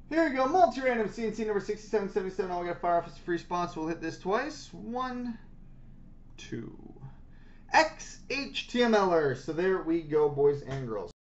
Here we go, multi-random C&C number 6777. All we got to fire off is a free response. We'll hit this twice. 1, 2. XHTMLer. So there we go, boys and girls.